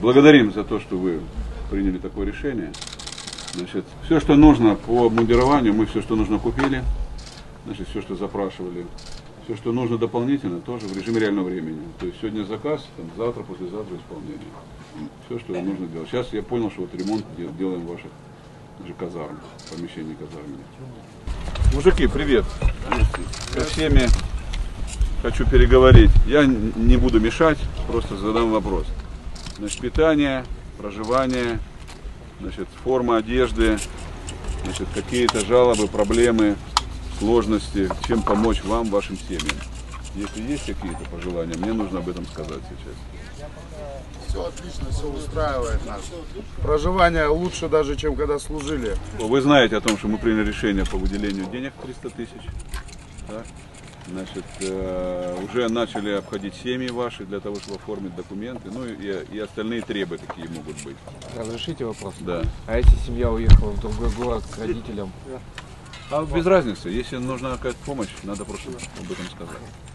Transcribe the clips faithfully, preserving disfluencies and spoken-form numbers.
Благодарим за то, что вы приняли такое решение. Значит, все, что нужно по обмундированию, мы все, что нужно, купили. Значит, все, что запрашивали. Все, что нужно дополнительно, тоже в режиме реального времени. То есть сегодня заказ, там, завтра, послезавтра исполнение. Все, что нужно делать. Сейчас я понял, что вот ремонт делаем в ваших же казарм, помещений казарменных. Мужики, привет. Со всеми хочу переговорить. Я не буду мешать, просто задам вопрос. Значит, питание, проживание, значит, форма одежды, значит, какие-то жалобы, проблемы, сложности, чем помочь вам, вашим семьям. Если есть какие-то пожелания, мне нужно об этом сказать сейчас. Все отлично, все устраивает нас. Проживание лучше даже, чем когда служили. Вы знаете о том, что мы приняли решение по выделению денег триста тысяч. Да? Значит, э, уже начали обходить семьи ваши для того, чтобы оформить документы, ну и, и остальные требы, какие могут быть. Разрешите вопрос? Да. А если семья уехала в другой город к родителям? А без разницы, если нужна какая-то помощь, надо просто об этом сказать.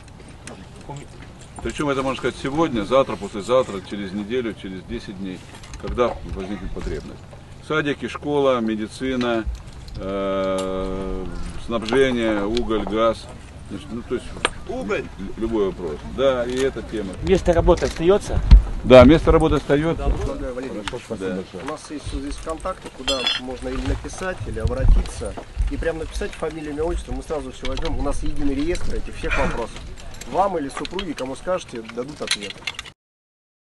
Причем это можно сказать сегодня, завтра, послезавтра, через неделю, через десять дней, когда возникнет потребность. Садики, школа, медицина, э, снабжение, уголь, газ. Значит, ну, то есть уголь. Любой вопрос. Да, и эта тема. Место работы остается? Да, место работы остается. Да, да. У нас есть здесь контакты, куда можно или написать, или обратиться. И прям написать фамилию, имя, отчество, мы сразу все возьмем. У нас единый реестр этих всех вопросов. Вам или супруге, кому скажете, дадут ответ.